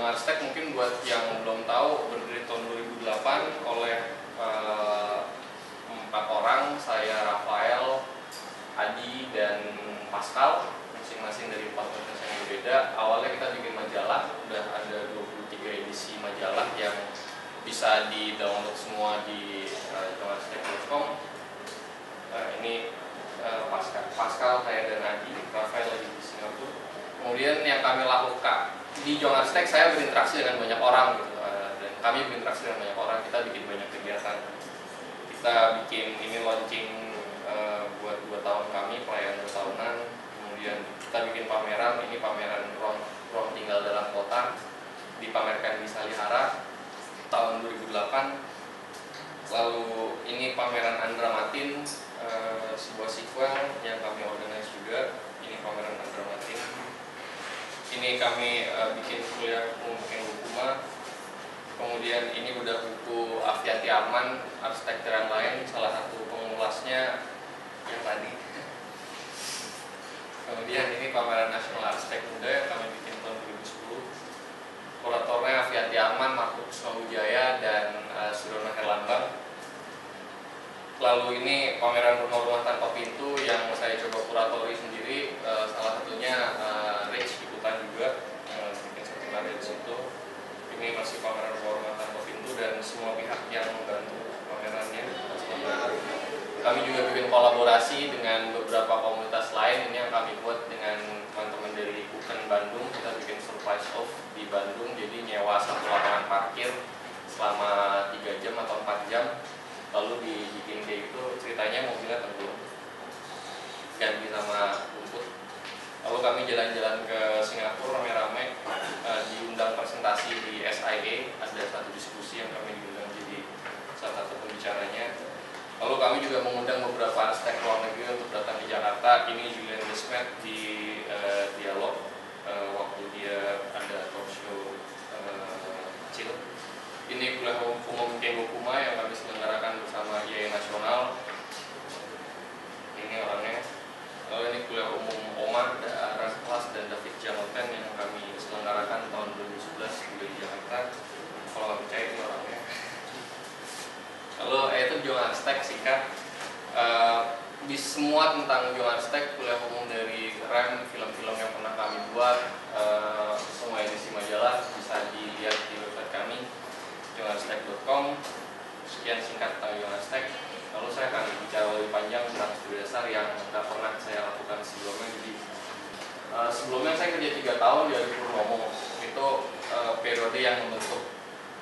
Arsitek mungkin buat yang belum tahu berdiri tahun 2008 oleh 4 orang, saya Rafael, Adi, dan Pascal, masing-masing dari 4 universitas yang berbeda. Awalnya kita bikin majalah, udah ada 23 edisi majalah yang bisa di-download semua di jongarstek.com. Ini Pascal, saya dan Adi, Rafael lagi di Singapura. Kemudian yang kami lakukan di Jongarstek, saya berinteraksi dengan banyak orang gitu, dan kami berinteraksi dengan banyak orang. Kita bikin banyak kegiatan. Kita bikin ini launching buat 2 tahun kami, pelayanan 2 tahunan. Kemudian kita bikin pameran, ini pameran ruang tinggal dalam kota, dipamerkan di Salihara tahun 2008. Lalu ini pameran Andra Matin, sebuah sequel yang kami organize juga. Ini pameran Andra Matin. Ini kami bikin kuliah mungkin hukuma. Kemudian ini udah buku Afiati Arman, Arsitektur yang Lain, salah satu pengulasnya yang tadi. Kemudian ini pameran Nasional Arsitek Muda yang kami bikin tahun 2010. Kuratornya Afiati Arman, Marco Kusmawujaya, dan Surono Herlambang. Lalu ini pameran rumah-rumah tanpa pintu yang saya coba kuratori sendiri, salah satunya Rich ikutan juga, bikin satu karya di situ. Ini masih pameran rumah-rumah tanpa pintu dan semua pihak yang membantu pamerannya. Kami juga bikin kolaborasi dengan beberapa komunitas lain. Ini yang kami buat dengan teman-teman dari Bukan Bandung. Kita bikin surprise off di Bandung, jadi nyewa satu lapangan parkir selama 3 jam atau 4 jam. Lalu dibikin kayak gitu, ceritanya mobilnya tenggelam, ganti sama rumput. Lalu kami jalan-jalan ke Singapura rame-rame, diundang presentasi di SIA, ada satu diskusi yang kami diundang jadi salah satu pembicaranya. Lalu kami juga mengundang beberapa arsitek luar negeri untuk datang di Jakarta. Ini Julian Desmet di Dialog, waktu dia ada talk show kecil. Ini kuliah umum Hukuma yang kami selenggarakan bersama IAI Nasional. Ini orangnya. Lalu ini kuliah umum Omar, Raslas, dan David Jamoten yang kami selenggarakan tahun 2011 di Jakarta. Kalau nggak percaya ini orangnya. Lalu itu Jongarstek singkat. Di semua tentang Jongarstek, kuliah umum dari REM, film-film yang pernah kami buat, semua edisi majalah bisa dilihat di website kami, jongarstek.com. Sekian singkat tentang Jongarstek. Lalu saya akan bicara lebih panjang tentang studi dasar yang tidak pernah saya lakukan sebelumnya. Jadi sebelumnya saya kerja 3 tahun di Adi Purnomo. Itu periode yang membentuk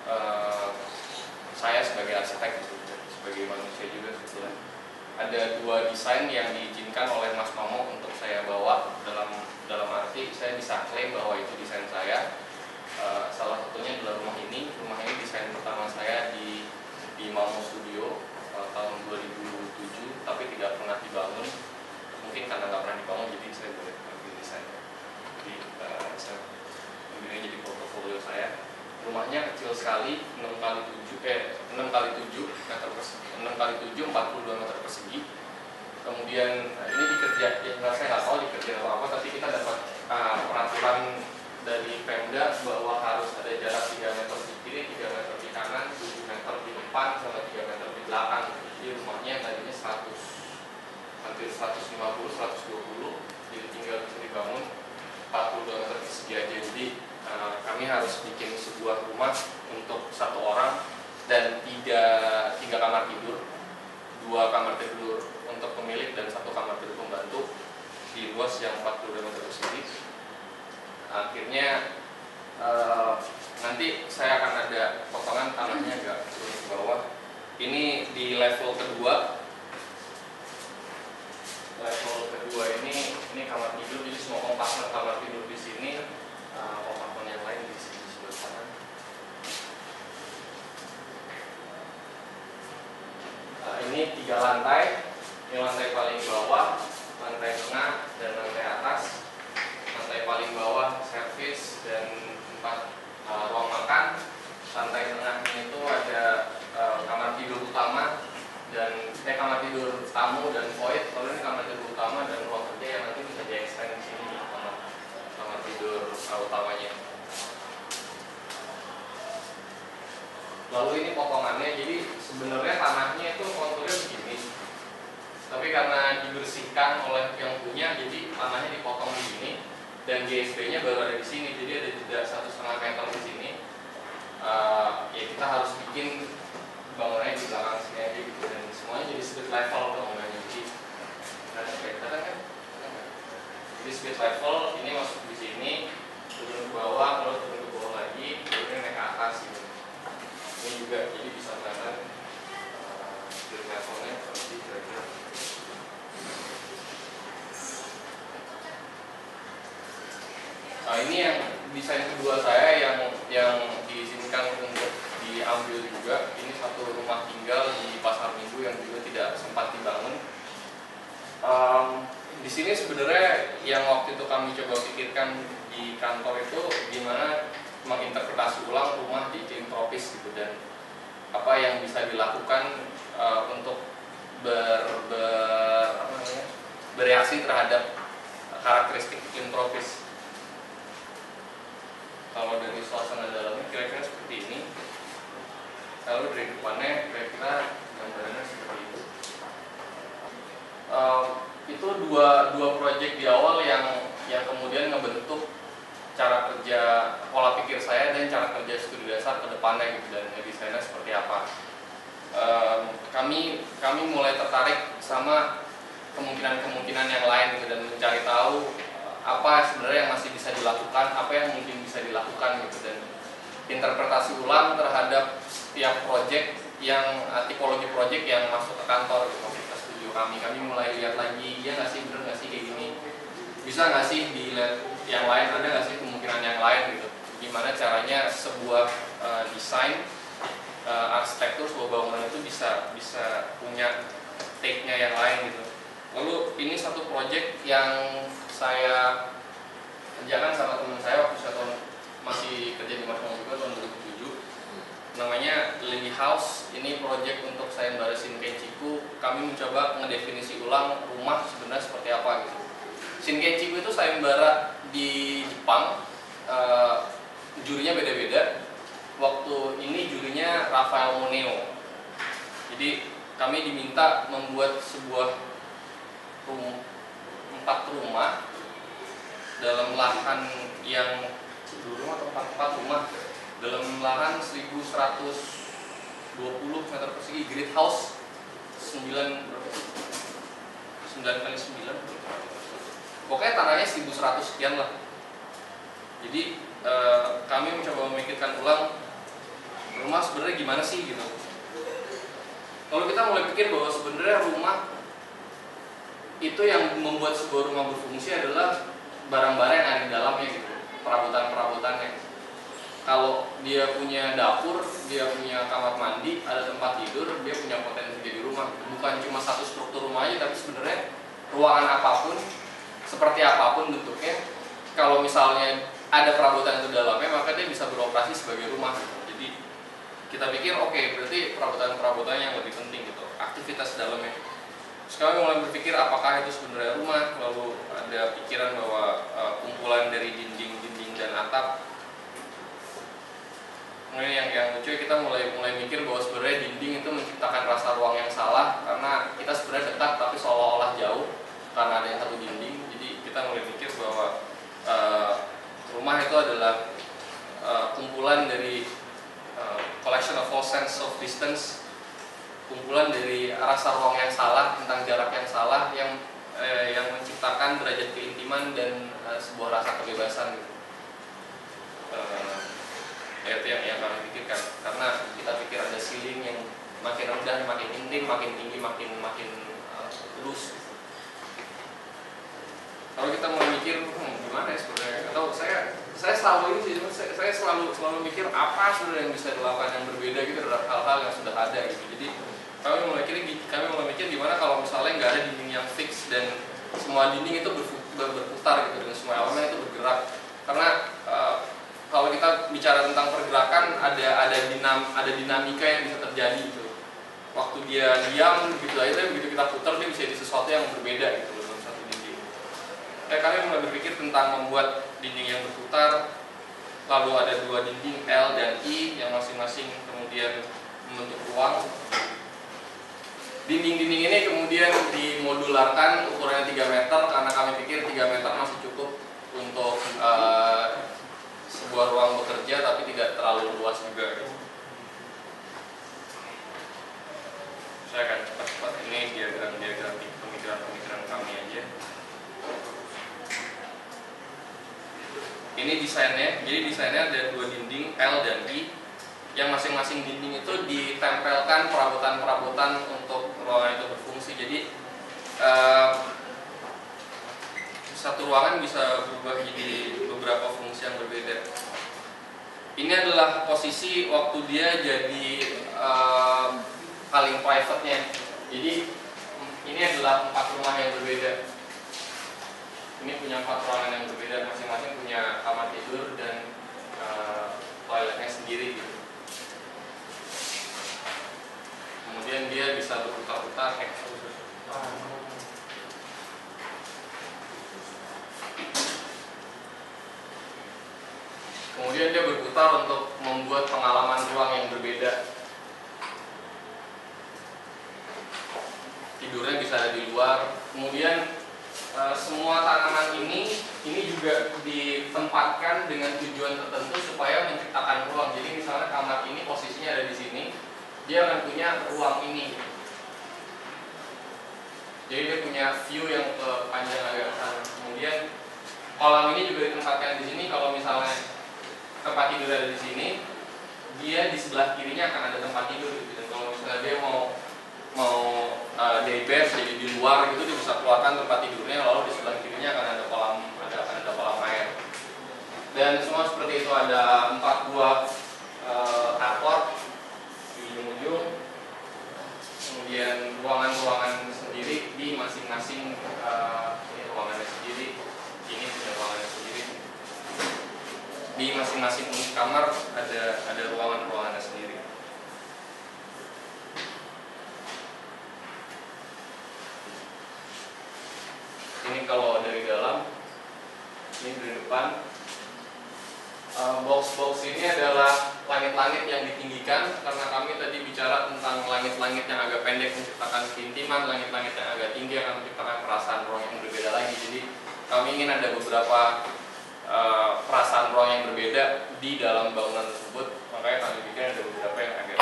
saya sebagai arsitek, sebagai manusia juga sebetulnya. Ada 2 desain yang diizinkan oleh Mas Mamo untuk saya bawa, dalam arti saya bisa klaim bahwa itu desain saya. Salah satunya adalah rumah ini. Rumah ini desain pertama saya di Mamo Studio tahun 2007, tapi tidak pernah dibangun. Mungkin karena nggak pernah dibangun, jadi saya boleh ambil desain. Jadi saya ambilnya jadi portofolio saya. Rumahnya kecil sekali, 6x7 meter persegi, 6x7 42 meter persegi. Kemudian ini dikerja, ya saya nggak tahu dikerja atau apa, tapi kita dapat peraturan dari Pemda bahwa harus ada jarak 3 meter di kiri, 3 meter di kanan, 7 meter di depan, sama 3 meter di belakang. Jadi rumahnya tadinya 100, hampir 150, 120, jadi tinggal bisa dibangun 42 meter persegi aja. Jadi kami harus bikin sebuah rumah untuk 1 orang dan 3 kamar tidur, 2 kamar tidur untuk pemilik dan 1 kamar tidur pembantu di luas yang 42 meter persegi. Akhirnya nanti saya akan ada potongan tanahnya agak turun ke bawah. Ini di level kedua. Level kedua ini kamar tidur, jadi semua kompartemen kamar tidur di sini, kompartemen yang lain di sini sebelah sana. Ini 3 lantai. Ini lantai paling bawah, lantai tengah, dan lantai atas. Lantai paling bawah servis dan tempat ruang makan. Lantai tengahnya itu ada kamar tidur utama dan kamar tidur tamu dan void. Kalau ini kamar tidur utama dan ruang kerja yang nanti bisa di-extend di sini, kamar tidur utamanya. lalu ini potongannya. Jadi sebenarnya tanahnya itu konturnya begini, tapi karena dibersihkan oleh yang punya, jadi tanahnya dipotong begini dan GSB-nya baru ada di sini. Jadi ada jeda 1,5 meter di sini. Ya kita harus bikin bangunannya di belakang sini aja gitu, dan semuanya jadi street level bangunannya. Jadi jadi street level ini masuk di sini, turun ke bawah, lalu turun ke bawah lagi, kemudian naik ke atas gitu. Ini juga jadi bisa kelihatan street levelnya seperti kira-kira. Nah, ini yang desain kedua saya yang diizinkan untuk diambil juga. Ini satu rumah tinggal di Pasar Minggu yang juga tidak sempat dibangun. Di sini sebenarnya yang waktu itu kami coba pikirkan di kantor itu gimana menginterpretasi ulang rumah di iklim tropis gitu, dan apa yang bisa dilakukan untuk bereaksi terhadap karakteristik iklim tropis. Kalau dari suasana dalamnya kira-kira seperti ini. Kalau dari depannya kira-kira gambarannya seperti itu. Itu dua proyek di awal yang kemudian ngebentuk cara kerja, pola pikir saya dan cara kerja studi dasar ke depannya gitu, dan desainnya seperti apa. Kami mulai tertarik sama kemungkinan-kemungkinan yang lain gitu, dan mencari tahu apa sebenarnya yang masih bisa dilakukan, apa yang mungkin bisa dilakukan gitu, dan interpretasi ulang terhadap setiap proyek yang tipologi proyek yang masuk ke kantor gitu, ke studio kami mulai lihat lagi, ya nggak sih, bener nggak sih kayak gini, bisa nggak sih dilihat yang lain, ada nggak sih kemungkinan yang lain gitu, gimana caranya sebuah desain arsitektur sebuah bangunan itu bisa punya take-nya yang lain gitu. Lalu ini satu proyek yang saya kerjakan sama teman saya waktu saya masih kerja di Marshmallow juga tahun 2007, namanya Lily House. Ini proyek untuk sayembara Shinkenchiku. Kami mencoba ngedefinisi ulang rumah sebenarnya seperti apa gitu. Shinkenchiku itu sayembara di Jepang, jurinya beda-beda. Waktu ini jurinya Rafael Moneo. Jadi kami diminta membuat sebuah 4 rumah dalam lahan yang 2 rumah atau 4 rumah dalam lahan 1120 meter persegi, grid house 9 kali 9, pokoknya tanahnya 1100 sekian lah. Jadi kami mencoba memikirkan ulang rumah sebenarnya gimana sih gitu. Kalau kita mulai pikir bahwa sebenarnya rumah itu yang membuat sebuah rumah berfungsi adalah barang-barang yang ada di dalamnya gitu, perabotan-perabotannya. Kalau dia punya dapur, dia punya kamar mandi, ada tempat tidur, dia punya potensi jadi rumah. Bukan cuma satu struktur rumah aja, tapi sebenarnya ruangan apapun, seperti apapun bentuknya, kalau misalnya ada perabotan itu dalamnya, maka dia bisa beroperasi sebagai rumah gitu. Jadi kita pikir oke, berarti perabotan-perabotan yang lebih penting gitu, aktivitas dalamnya. Sekarang mulai berpikir apakah itu sebenarnya rumah. Lalu ada pikiran bahwa kumpulan dari dinding dan atap. Kemudian yang lucu, kita mulai mikir bahwa sebenarnya dinding itu menciptakan rasa ruang yang salah, karena kita sebenarnya dekat tapi seolah-olah jauh karena ada yang satu dinding. Jadi kita mulai mikir bahwa rumah itu adalah kumpulan dari collection of all sense of distance, kumpulan dari rasa ruang yang salah, tentang jarak yang salah, yang menciptakan derajat keintiman dan sebuah rasa kebebasan gitu. Itu yang kami pikirkan, karena kita pikir ada ceiling yang makin rendah makin intim, makin tinggi makin loose. Kalau kita mau mikir gimana ya sebenarnya, atau saya selalu ini sih, saya selalu mikir apa sebenarnya yang bisa dilakukan yang berbeda gitu terhadap hal-hal yang sudah ada gitu. Jadi kami mulai mikir gimana kalau misalnya nggak ada dinding yang fix dan semua dinding itu berputar gitu, dan semua elemen itu bergerak. Karena kalau kita bicara tentang pergerakan, ada dinamika yang bisa terjadi gitu. Waktu dia diam gitu aja, begitu kita putar dia bisa jadi sesuatu yang berbeda gitu dalam satu dinding. Kami mulai berpikir tentang membuat dinding yang berputar, lalu ada dua dinding L dan I yang masing-masing kemudian membentuk ruang. Dinding-dinding ini kemudian dimodularkan ukurannya 3 meter karena kami pikir 3 meter masih cukup untuk sebuah ruang bekerja, tapi tidak terlalu luas juga. Saya akan cepat-cepat, ini diagram-diagram pemikiran kami aja. Ini desainnya, jadi desainnya ada dua dinding L dan I yang masing-masing dinding itu ditempelkan perabotan-perabotan untuk ruangan itu berfungsi. Jadi satu ruangan bisa berubah jadi beberapa fungsi yang berbeda. Ini adalah posisi waktu dia jadi paling private-nya. Jadi ini adalah 4 rumah yang berbeda. Ini punya 4 ruangan yang berbeda, masing-masing punya kamar tidur dan toiletnya sendiri gitu. Kemudian dia bisa berputar-putar. Kemudian dia berputar untuk membuat pengalaman ruang yang berbeda. Tidurnya bisa ada di luar. Kemudian semua tanaman ini juga ditempatkan dengan tujuan tertentu supaya menciptakan ruang. Jadi misalnya kamar ini posisinya ada di sini, dia akan punya ruang ini. Jadi dia punya view yang panjang agak sana. Kemudian kolam ini juga ditempatkan di sini. Kalau misalnya tempat tidur ada di sini, dia di sebelah kirinya akan ada tempat tidur. Dan kalau misalnya dia mau day bed jadi di luar gitu, dia bisa keluarkan tempat tidurnya, lalu di sebelah kirinya akan ada kolam air. Dan semua seperti itu, ada 4 buah carport di ujung. Kemudian ruangan-ruangan sendiri di masing-masing ini ruangannya sendiri, ini punya ruangannya sendiri. Di masing-masing kamar ada ruangan-ruangannya sendiri. Ini kalau dari dalam, ini dari depan. Box-box ini adalah langit-langit yang ditinggikan karena kami tadi bicara tentang langit-langit yang agak pendek menciptakan keintiman, langit-langit yang agak tinggi akan menciptakan perasaan ruang yang berbeda lagi. Jadi kami ingin ada beberapa perasaan ruang yang berbeda di dalam bangunan tersebut, makanya kami bikin ada beberapa yang agak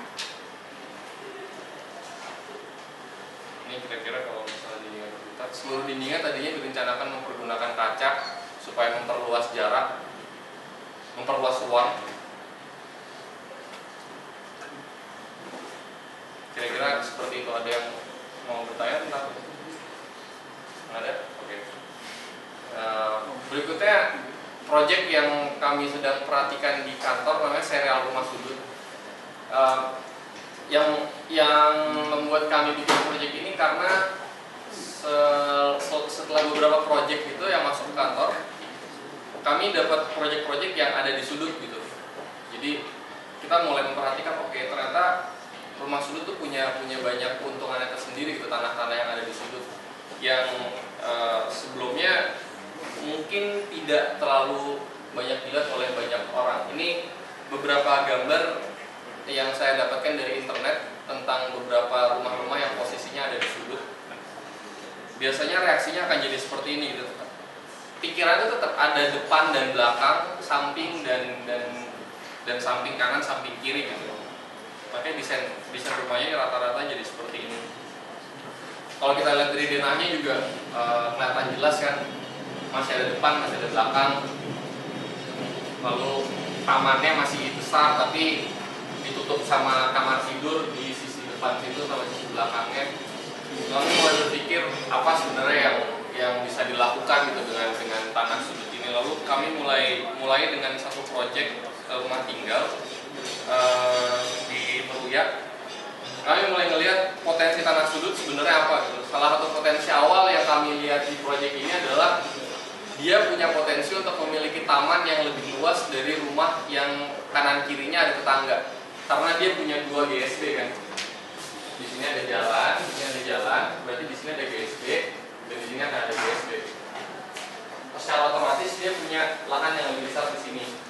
ini kira-kira kalau misalnya dindingnya berputar. Seluruh dindingnya tadinya direncanakan mempergunakan kaca supaya memperluas jarak, memperluas ruang. Kira-kira seperti itu. Ada yang mau bertanya tentang itu? Ada? Oke. Berikutnya proyek yang kami sedang perhatikan di kantor namanya serial rumah sudut. Yang membuat kami bikin proyek ini karena setelah beberapa proyek itu yang masuk ke kantor, kami dapat proyek-proyek yang ada di sudut gitu. Jadi kita mulai memperhatikan, oke, ternyata rumah sudut tuh punya banyak keuntungannya tersendiri gitu, tanah-tanah yang ada di sudut yang sebelumnya mungkin tidak terlalu banyak dilihat oleh banyak orang. Ini beberapa gambar yang saya dapatkan dari internet tentang beberapa rumah-rumah yang posisinya ada di sudut. Biasanya reaksinya akan jadi seperti ini gitu. Pikirannya tetap ada depan dan belakang, samping dan samping kanan, samping kiri gitu. Makanya desain rumahnya rata-rata jadi seperti ini. Kalau kita lihat dari denahnya juga kelihatan jelas kan, masih ada depan, masih ada belakang. Lalu tamannya masih besar tapi ditutup sama kamar tidur di sisi depan situ sama sisi belakangnya. Lalu mulai berpikir apa sebenarnya yang bisa dilakukan gitu dengan tanah sudut ini. Lalu kami mulai dengan satu proyek rumah tinggal di Meruya. Kami mulai melihat potensi tanah sudut sebenarnya apa gitu. Salah satu potensi awal yang kami lihat di proyek ini adalah dia punya potensi untuk memiliki taman yang lebih luas dari rumah yang kanan kirinya ada tetangga. Karena dia punya 2 GSB kan. Di sini ada jalan, di sini ada jalan, berarti di sini ada GSB dan di sini akan ada GSB. Secara otomatis dia punya lahan yang lebih besar di sini.